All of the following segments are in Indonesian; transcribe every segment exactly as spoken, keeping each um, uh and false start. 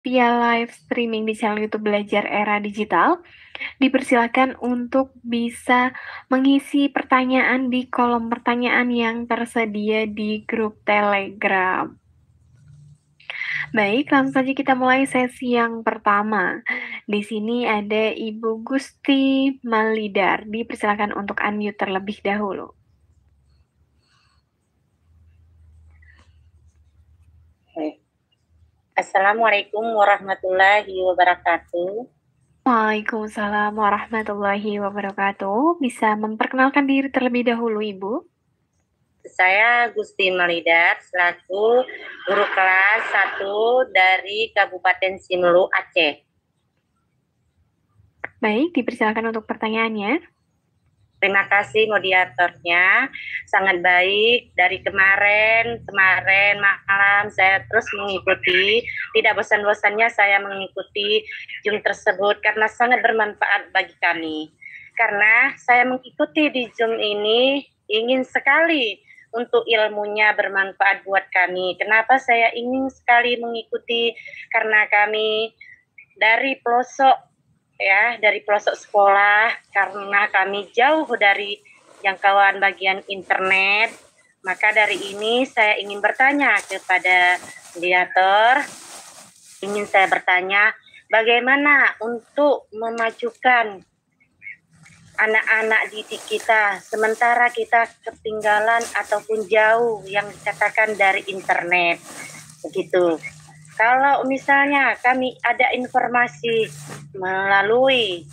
via live streaming di channel YouTube Belajar Era Digital. Dipersilakan untuk bisa mengisi pertanyaan di kolom pertanyaan yang tersedia di grup Telegram. Baik, langsung saja kita mulai sesi yang pertama. Di sini ada Ibu Gusti Malidar. Dipersilakan untuk unmute terlebih dahulu. Assalamualaikum warahmatullahi wabarakatuh. Waalaikumsalam warahmatullahi wabarakatuh. Bisa memperkenalkan diri terlebih dahulu, Ibu? Saya Gusti Malidar, selaku guru kelas satu dari Kabupaten Sinulu, Aceh. Baik, dipersilakan untuk pertanyaannya. Terima kasih moderatornya, sangat baik. Dari kemarin, kemarin malam saya terus mengikuti, tidak bosan-bosannya saya mengikuti Zoom tersebut karena sangat bermanfaat bagi kami. Karena saya mengikuti di Zoom ini ingin sekali untuk ilmunya bermanfaat buat kami. Kenapa saya ingin sekali mengikuti? Karena kami dari pelosok ya dari pelosok sekolah, karena kami jauh dari jangkauan bagian internet, maka dari ini saya ingin bertanya kepada moderator, ingin saya bertanya bagaimana untuk memajukan anak-anak didik kita sementara kita ketinggalan ataupun jauh yang dikatakan dari internet, begitu. Kalau misalnya kami ada informasi melalui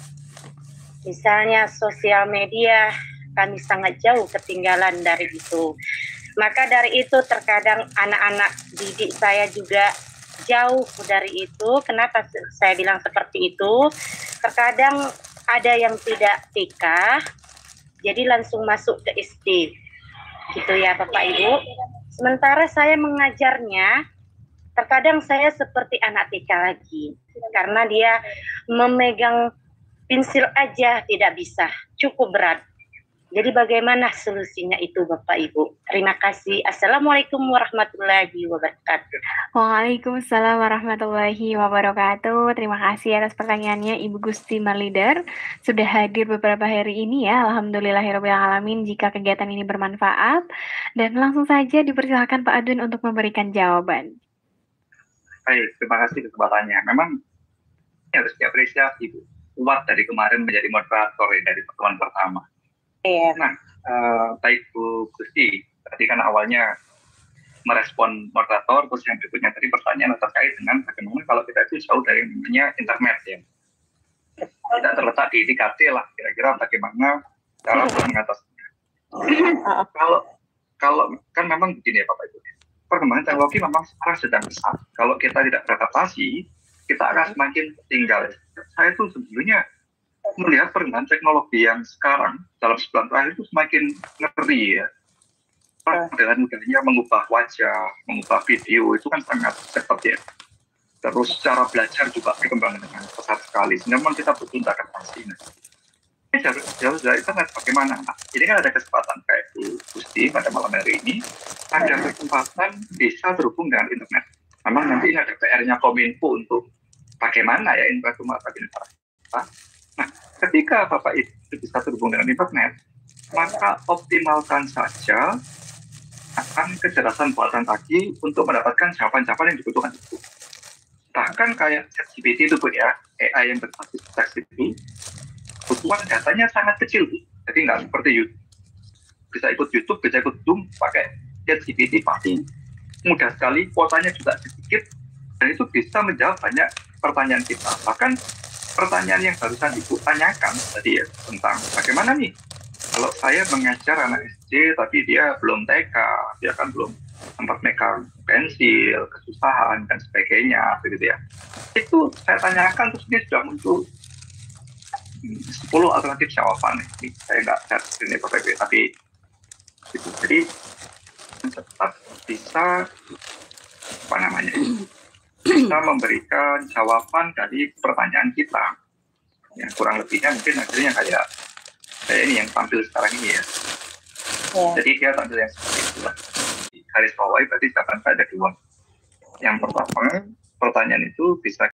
misalnya sosial media, kami sangat jauh ketinggalan dari itu. Maka dari itu terkadang anak-anak didik saya juga jauh dari itu. Kenapa saya bilang seperti itu? Terkadang ada yang tidak T K, jadi langsung masuk ke S D. Gitu ya Bapak Ibu. Sementara saya mengajarnya, terkadang saya seperti anak T K lagi, karena dia memegang pensil aja tidak bisa, cukup berat. Jadi bagaimana solusinya itu Bapak Ibu? Terima kasih. Assalamualaikum warahmatullahi wabarakatuh. Waalaikumsalam warahmatullahi wabarakatuh. Terima kasih atas pertanyaannya Ibu Gusti Malidar. Sudah hadir beberapa hari ini ya, alhamdulillahirrahmanirrahim jika kegiatan ini bermanfaat. Dan langsung saja dipersilakan Pak Adun untuk memberikan jawaban. Baik, terima kasih kesempatannya. Memang harus diapresiasi, Bu. Kuat dari kemarin menjadi moderator ya, dari pertemuan pertama. Iya. Nah, uh, baik Bu Gusti, tadi kan awalnya merespon moderator, terus yang berikutnya tadi pertanyaan terkait dengan bagaimana kalau kita itu jauh dari namanya internet ya. Tidak terletak di tiga T lah, kira-kira bagaimana cara mengatasinya. Kalau kalau kan memang begini ya Bapak Ibu, perkembangan teknologi memang sekarang sedang besar. Kalau kita tidak beradaptasi, kita akan semakin tinggal. Saya tuh sebetulnya melihat perkembangan teknologi yang sekarang dalam sebulan terakhir itu semakin ngeri ya. Dengan mudahnya mengubah wajah, mengubah video itu kan sangat cepat ya. Terus cara belajar juga berkembang dengan pesat sekali. Memang kita butuh adaptasi. Nah, ini jauh dari internet bagaimana? Nah, ini kan ada kesempatan kayak Bu Gusti pada malam hari ini, ada kesempatan bisa terhubung dengan internet. Memang nanti ini ada P R-nya Kominfo untuk bagaimana ya internet rumah tangga kita. Nah, ketika Bapak itu bisa terhubung dengan internet, maka optimalkan saja akan kecerdasan buatan tadi untuk mendapatkan jawaban-jawaban yang dibutuhkan itu. Bahkan kayak ChatGPT itu Bu ya, A I yang berbasis teks itu, kebutuhan datanya sangat kecil Bu. Jadi nggak seperti YouTube. Bisa ikut YouTube, bisa ikut Zoom, pakai ChatGPT pasti mudah sekali, kuotanya juga sedikit, dan itu bisa menjawab banyak pertanyaan kita. Bahkan pertanyaan yang barusan Ibu tanyakan tadi ya, tentang bagaimana nih kalau saya mengajar anak S D tapi dia belum T K, dia kan belum sempat megang pensil, kesusahan dan sebagainya, begitu ya. Itu saya tanyakan terus dia sudah muncul sepuluh alternatif jawaban. Ini saya nggak chat ini Bapak Ibu, tapi gitu. Jadi cepat bisa apa namanya bisa memberikan jawaban dari pertanyaan kita. Ya, kurang lebihnya mungkin hasilnya kayak kayak ini yang tampil sekarang ini ya. Yeah. Jadi dia tampil yang seperti itu lah. Di garis bawahi berarti jawaban saya ada dua. Yang pertama, pertanyaan itu bisa